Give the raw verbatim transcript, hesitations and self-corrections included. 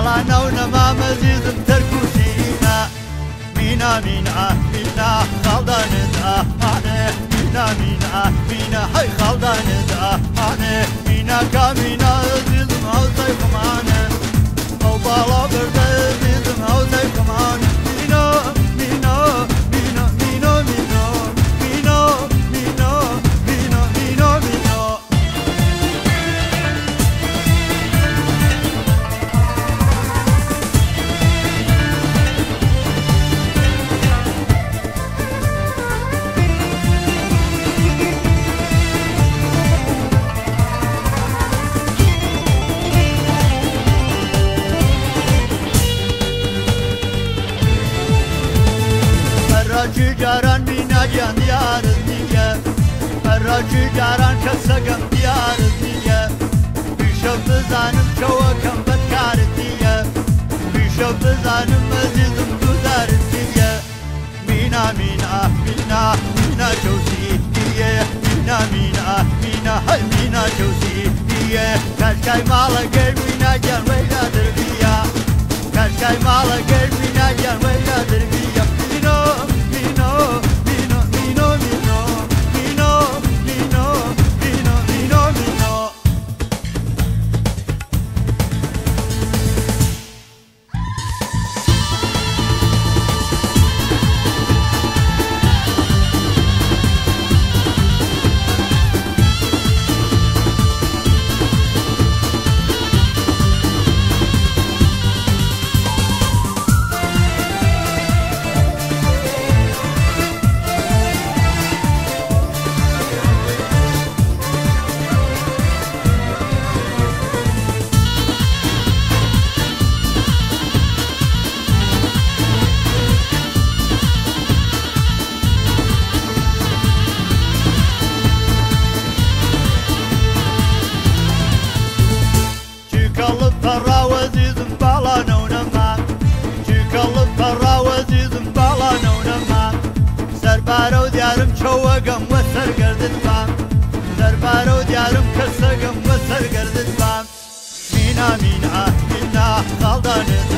بالا نونما مزيزم تركوسينا مينا مينا مينا خالداندا هانه مينا مينا مينا هاي خالداندا هانه مينا كامينا زيزم هاوزاي كمانه او بالا برده زيزم هاوزاي كمانه مينا مينا مينا مينا مينا مينا مينا مينا مينا مينا Cigaran mina can diyarız niye Erra cigaran kasagam diyarız niye Bişöpü zanım çoğu kambet karız niye Bişöpü zanım azizim tutarız niye Mina mina mina mina çoğusi niye Mina mina mina hay mina çoğusi niye Kaşkay mala gel mina can veyladır biya Kaşkay mala gel mina can veyladır biya Mina Mino, Mino, Mino, Mino, Mino, Mino, Mino, Mino, Mino. Serbarو diyarım çoğagam ve sergerditmam Serbarو diyarım kasagam ve sergerditmam Mina mina mina kaldanı